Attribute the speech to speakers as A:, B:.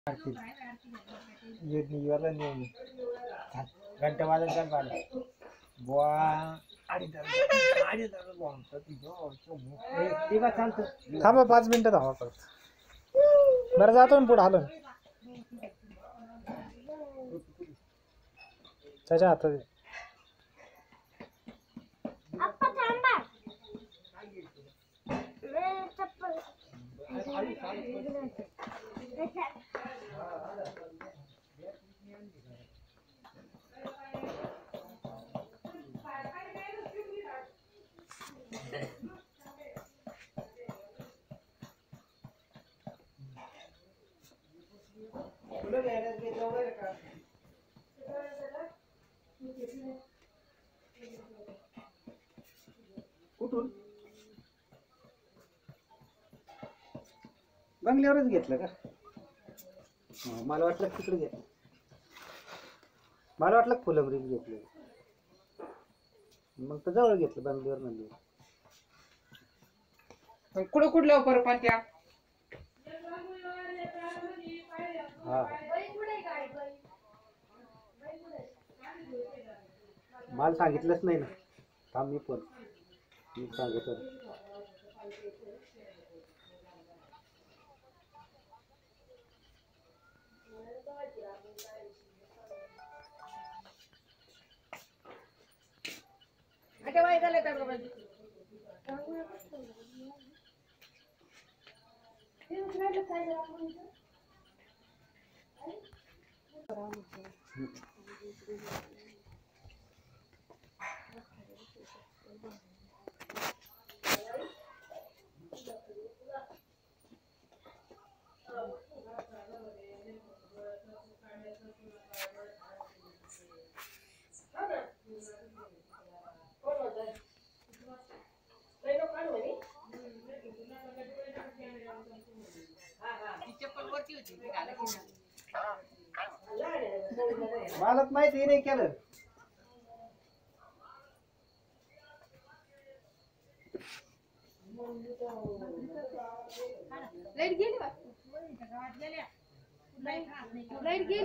A: वाला नहीं घंटे वाला चल वाला बुआ
B: थांबा 5 मिनिटं थांबा परत. बरं जातो ना पुढे आलो त्याच्या हातात आहे.
A: कुठून बंगल्यावरच घेतलं का? मला वाटलं तिकडे घेतलं. मला वाटलं फुलंब्रीत घेतलं. मग तर जवळ घेतलं बंगल्यावर म्हणजे.
C: कुठं कुठल्या परपात्या
A: हा मला सांगितलंच नाही ना. थांब मी सांगितलं. मलाच माहिती नाही केलं.
D: लाईट गेली.